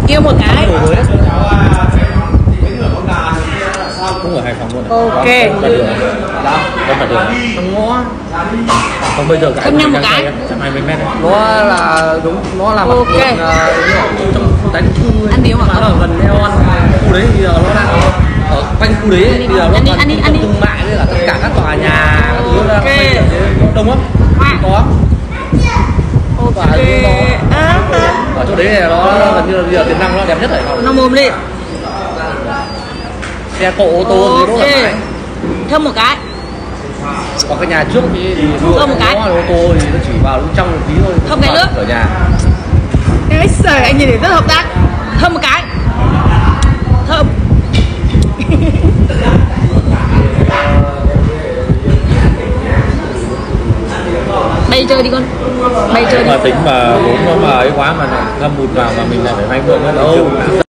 kêu một cái. Cũng ở Hải Phòng luôn. Ok. Có mặt đường. Không ngõ. Không bây giờ cái. Không nhầm một cái. 120 mét. Nó là đúng, nó là mặt Ok. đường trong đánh khu Ăn đi không ạ? nó ở gần Eo Ăn. Khu đấy bây giờ nó đang ở quanh khu đấy, bây giờ nó ăn đi. thương mại với là tất cả các tòa nhà các thứ là đông lắm. Có. Ok. Ở chỗ đấy này nó gần như là bây giờ tiềm năng nó đẹp nhất Hải Phòng. Nó mồm đi. Xe cộ ô tô gì đó Ok. thoải mái. Thơm một cái. Còn cái nhà trước thì Thơm một cái. ô tô thì nó chỉ vào bên trong một tí thôi. Thơm cái nước. Ở nhà. Cái sợi anh nhìn thấy rất hợp tác. Thơm một cái. Thơm. Bay chơi đi con. Bay chơi đi. Mà tính mà vốn nó mà ấy quá mà thâm hụt vào mà mình lại phải vay mượn nữa đâu.